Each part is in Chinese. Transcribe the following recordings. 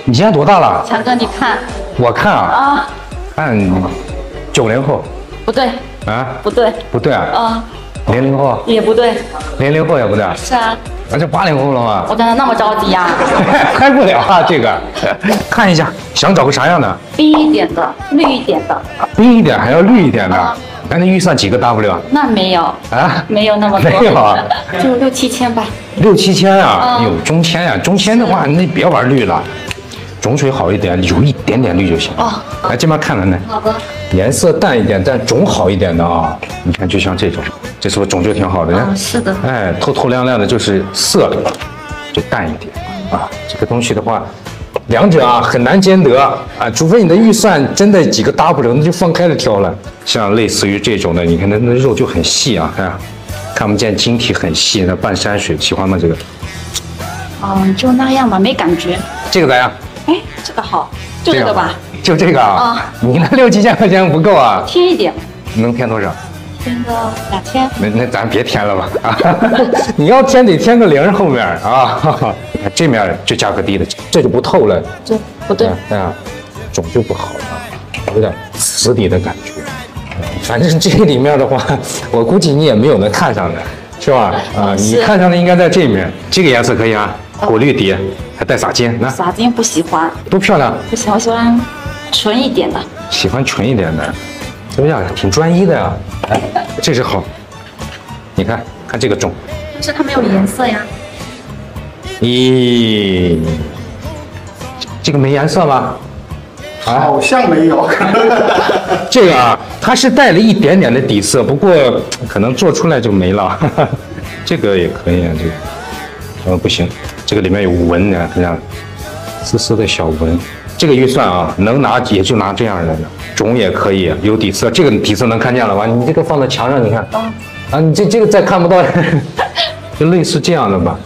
你现在多大了？ 强哥，你看我看啊， 啊， 看90后不对， 啊， 不对， 不对啊， 啊， 00后， 也不对， 00后也不对， 是啊， 那这80后了吗？ 我刚才那么着急呀、 开不了啊，这个，看一下，想找个啥样的？ 冰一点的，绿一点的， 冰一点还要绿一点的啊。 那预算几个 W 那没有， 啊？ 没有那么多， 没有啊， 就6、7千吧。 6、7千啊？ 嗯有中签呀，中签的话那别玩绿了，种水好一点，有一点点绿就行。 哦， 来这边看看呢， 好的， 颜色淡一点，但种好一点的啊。你看，就像这种，这是不是种就挺好的？ 是的， 哎，透透亮亮的，就是色就淡一点啊。这个东西的话，两者啊很难兼得啊，除非你的预算真的几个 W，那就放开了挑了。像类似于这种的，你看那肉就很细啊，看不见晶体很细，那半山水喜欢吗？这个就那样吧，没感觉。 这个咋样？ 哎，这个好，就这个吧， 就这个啊？ 啊你那6、7千块钱不够啊？ 添一点， 能添多少？ 添个2000。 那咱别添了吧啊！你要添得添个0后面啊。你看这面就价格低的，这就不透了。 这不对， 哎呀，种就不好了，有点瓷底的感觉。反正这里面的话，我估计你也没有能看上的，是吧？啊，你是看上的应该在这面，这个颜色可以啊，果绿底，还带撒金，那撒金不喜欢， 多漂亮！ 不喜欢，我喜欢纯一点的。 喜欢纯一点的，怎么样？挺专一的呀。哎，这是好，你看看这个种， 但是它没有颜色呀。 咦，这个没颜色吗？ 好像没有。 这个啊，它是带了一点点的底色，不过可能做出来就没了。这个也可以啊，这个，不行，这个里面有纹呢，这样丝丝的小纹。这个预算啊，能拿也就拿这样的，种也可以有底色，这个底色能看见了吧？你这个放在墙上，你看，啊，你这个再看不到，就类似这样的吧。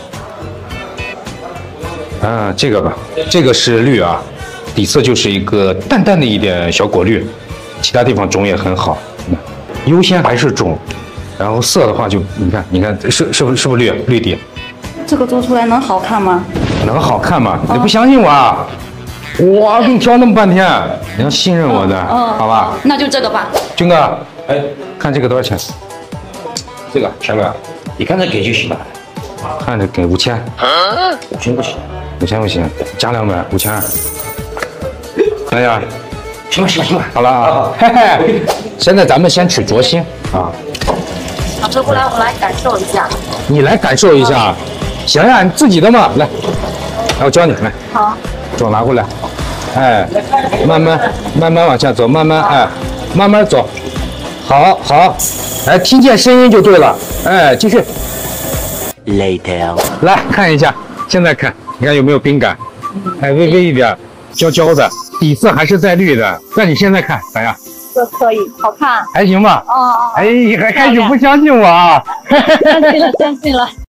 啊，这个吧，这个是绿啊。底色就是一个淡淡的一点小果绿，其他地方种也很好，优先还是种，然后色的话就你看是不是绿底， 这个做出来能好看吗？ 能好看吗？你不相信我啊？我给你挑那么半天，你要信任我的，好吧？ 那就这个吧。 军哥，哎，看这个多少钱？这个全哥， 你看着给就行了。 看着给5000，5000不行，5000不行，加200，5200。哎呀， 行了， 好了啊，嘿嘿，现在咱们先取着心啊， 老师过来，我来感受一下。 你来感受一下，行呀，你自己的嘛，来，我教你，来， 好， 手拿过来，哎，慢慢往下走，慢慢走，好，哎，听见声音就对了，哎，继续 Later， 来看一下，现在看，你看有没有冰感？哎，微微一点，焦的，底色还是带绿的，但你现在看咋样？ 这可以，好看。 还行吧？ 哦， 哎，还开始不相信我啊？ 相信了，相信了。